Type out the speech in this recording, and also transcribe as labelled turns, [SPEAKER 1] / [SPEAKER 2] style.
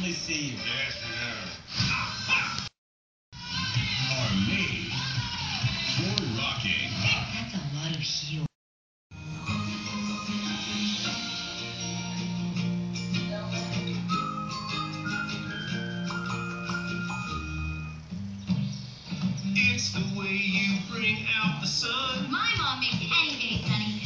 [SPEAKER 1] finally see you.
[SPEAKER 2] Yes, we have.
[SPEAKER 3] Are made for rocking.
[SPEAKER 4] That's a lot of heel.
[SPEAKER 3] It's the way you bring out the sun.
[SPEAKER 5] My mom makes anything sunny.